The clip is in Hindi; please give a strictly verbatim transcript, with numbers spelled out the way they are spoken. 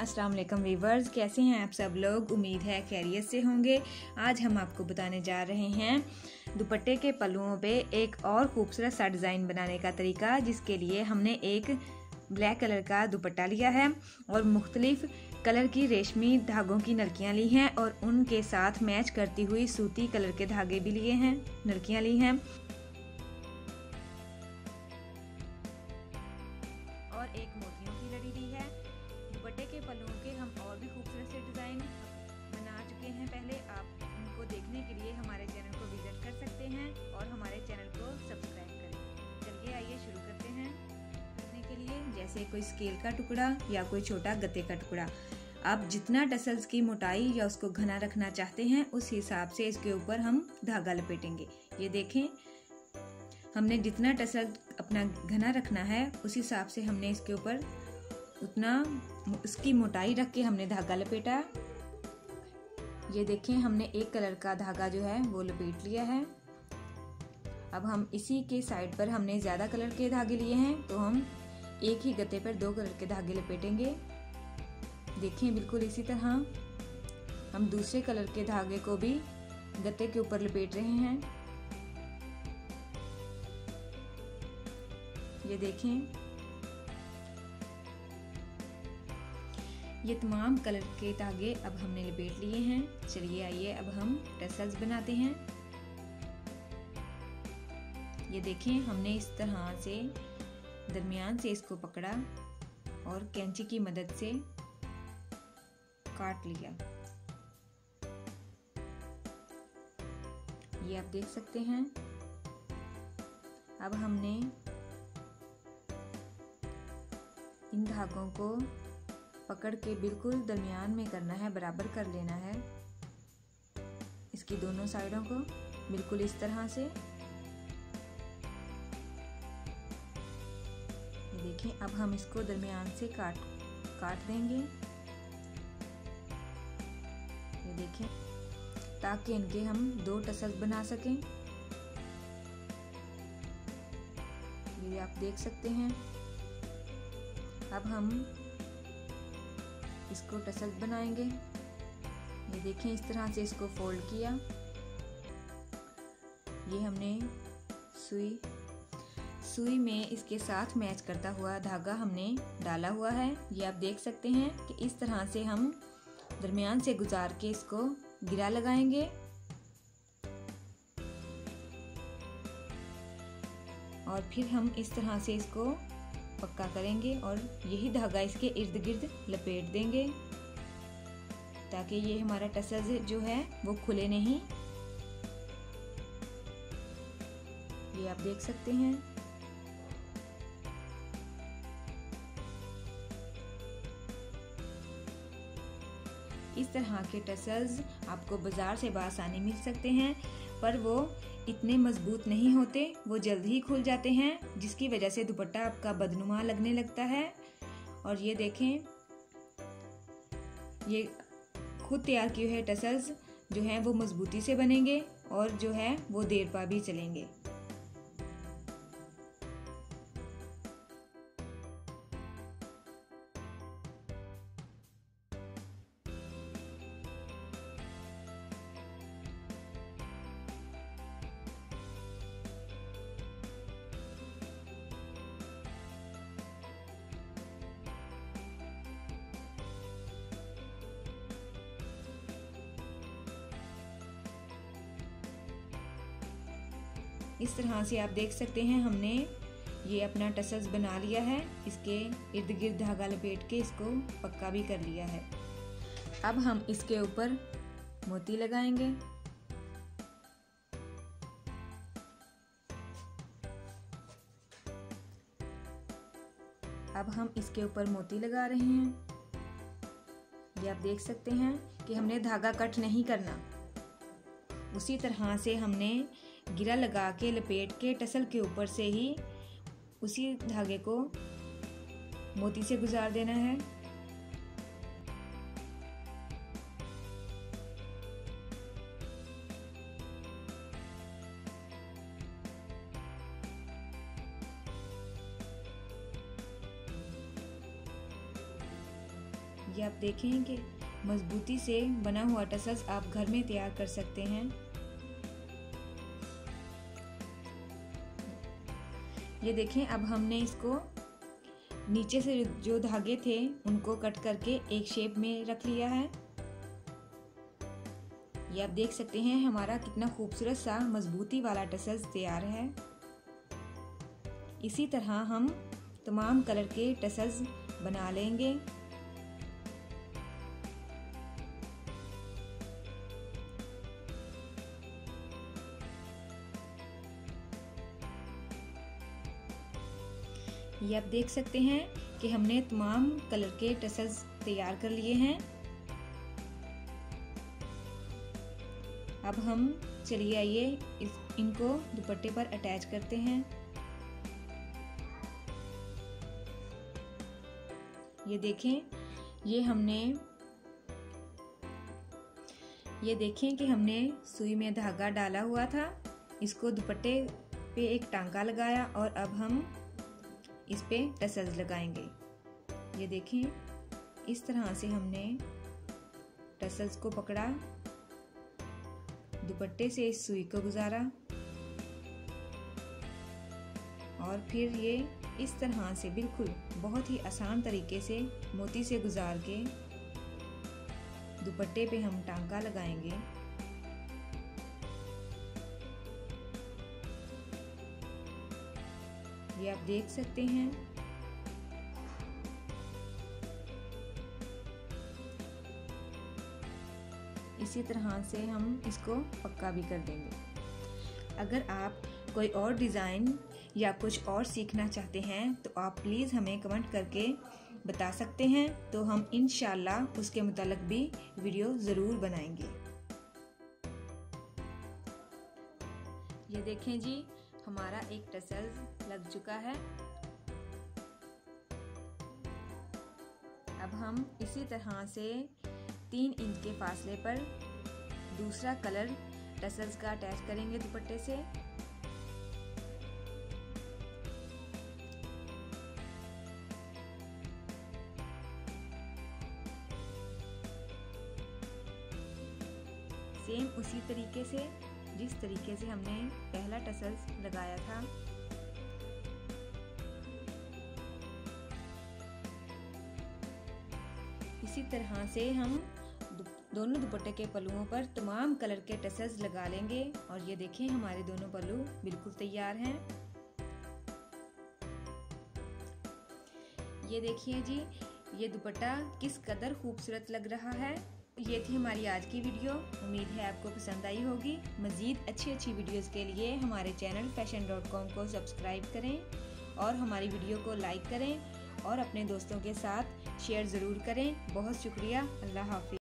अस्सलाम वालेकुम वीवर्स, कैसे हैं आप सब लोग। उम्मीद है खैरियत से होंगे। आज हम आपको बताने जा रहे हैं दुपट्टे के पल्लुओं पे एक और खूबसूरत सा डिज़ाइन बनाने का तरीका, जिसके लिए हमने एक ब्लैक कलर का दुपट्टा लिया है और मुख्तलिफ कलर की रेशमी धागों की नलकियाँ ली हैं और उनके साथ मैच करती हुई सूती कलर के धागे भी लिए हैं, नलकियाँ ली हैं और एक मोतियों की लड़ी ली है। दुपट्टे के पल्लुओं के हम और भी खूबसूरत से डिज़ाइन बना चुके हैं पहले। आप उनको देखने के लिए हमारे चैनल को विजिट कर सकते हैं और हमारे चैनल को सब्सक्राइब करें। चलिए आइए शुरू करते हैं। करने के लिए जैसे कोई स्केल का टुकड़ा या कोई छोटा गत्ते का टुकड़ा, आप जितना टसल्स की मोटाई या उसको घना रखना चाहते हैं उस हिसाब से इसके ऊपर हम धागा लपेटेंगे। ये देखें, हमने जितना टसल अपना घना रखना है उस हिसाब से हमने इसके ऊपर उतना उसकी मोटाई रख के हमने धागा लपेटा। ये देखें, हमने एक कलर का धागा जो है वो लपेट लिया है। अब हम इसी के साइड पर हमने ज़्यादा कलर के धागे लिए हैं तो हम एक ही गत्ते पर दो कलर के धागे लपेटेंगे। देखें, बिल्कुल इसी तरह हम दूसरे कलर के धागे को भी गत्ते के ऊपर लपेट रहे हैं। ये देखें, ये तमाम कलर के धागे अब हमने लपेट लिए हैं। चलिए आइए अब हम टसल्स बनाते हैं। ये देखें, हमने इस तरह से दरमियान से इसको पकड़ा और कैंची की मदद से काट लिया। ये आप देख सकते हैं। अब हमने इन धागों को पकड़ के बिल्कुल दरमियान में करना है, बराबर कर लेना है इसकी दोनों साइडों को, बिल्कुल इस तरह से। ये देखें, अब हम इसको दरमियान से काट काट देंगे। ये देखें, ताकि इनके हम दो टसल्स बना सकें। ये आप देख सकते हैं। अब हम इसको टसल बनाएंगे। ये देखें, इस तरह से इसको फोल्ड किया। ये हमने सुई सुई में इसके साथ मैच करता हुआ धागा हमने डाला हुआ है। ये आप देख सकते हैं कि इस तरह से हम दरमियान से गुजार के इसको गिरा लगाएंगे और फिर हम इस तरह से इसको पक्का करेंगे और यही धागा इसके इर्द गिर्द लपेट देंगे ताकि ये हमारा टसल्स जो है वो खुले नहीं। ये आप देख सकते हैं। इस तरह के टसल्स आपको बाजार से बआसानी मिल सकते हैं, पर वो इतने मजबूत नहीं होते, वो जल्द ही खुल जाते हैं, जिसकी वजह से दुपट्टा आपका बदनुमा लगने लगता है। और ये देखें, ये खुद तैयार किए हुए टसल्स जो हैं वो मजबूती से बनेंगे और जो है वो देर पा भी चलेंगे। इस तरह से आप देख सकते हैं, हमने ये अपना टसल्स बना लिया है। इसके इर्द गिर्द धागा लपेट के इसको पक्का भी कर लिया है। अब हम इसके ऊपर मोती लगाएंगे। अब हम इसके ऊपर मोती लगा रहे हैं। ये आप देख सकते हैं कि हमने धागा कट नहीं करना। उसी तरह से हमने गिरा लगा के लपेट के टसल के ऊपर से ही उसी धागे को मोती से गुजार देना है। ये आप देखें कि मजबूती से बना हुआ टसल्स आप घर में तैयार कर सकते हैं। ये देखें, अब हमने इसको नीचे से जो धागे थे उनको कट करके एक शेप में रख लिया है। ये आप देख सकते हैं हमारा कितना खूबसूरत सा मजबूती वाला टसल्स तैयार है। इसी तरह हम तमाम कलर के टसल्स बना लेंगे। ये आप देख सकते हैं कि हमने तमाम कलर के टसल्स तैयार कर लिए हैं। अब हम चलिए आइए इस इनको दुपट्टे पर अटैच करते हैं। ये देखें, ये हमने ये देखें कि हमने सुई में धागा डाला हुआ था, इसको दुपट्टे पे एक टांका लगाया और अब हम इस पे टसल्स लगाएंगे। ये देखें, इस तरह से हमने टसल्स को पकड़ा, दुपट्टे से इस सुई को गुजारा और फिर ये इस तरह से बिल्कुल बहुत ही आसान तरीके से मोती से गुजार के दुपट्टे पे हम टांका लगाएंगे। ये आप देख सकते हैं। इसी तरह से हम इसको पक्का भी कर देंगे। अगर आप कोई और डिज़ाइन या कुछ और सीखना चाहते हैं तो आप प्लीज़ हमें कमेंट करके बता सकते हैं, तो हम इंशाल्लाह उसके मुतालिक भी वीडियो ज़रूर बनाएंगे। ये देखें जी, हमारा एक टसल्स लग चुका है। अब हम इसी तरह से तीन इंच के फासले पर दूसरा कलर टसल्स का अटैच करेंगे दुपट्टे से। सेम उसी तरीके से जिस तरीके से हमने पहला टसल्स लगाया था। इसी तरह से हम दोनों दुपट्टे के पल्लुओं पर तमाम कलर के टसल्स लगा लेंगे और ये देखें हमारे दोनों पल्लू बिल्कुल तैयार हैं। ये देखिए जी, ये दुपट्टा किस कदर खूबसूरत लग रहा है। ये थी हमारी आज की वीडियो, उम्मीद है आपको पसंद आई होगी। मज़ीद अच्छी अच्छी वीडियोस के लिए हमारे चैनल फैशन डॉट कॉम को सब्सक्राइब करें और हमारी वीडियो को लाइक करें और अपने दोस्तों के साथ शेयर ज़रूर करें। बहुत शुक्रिया। अल्लाह हाफ़िज़।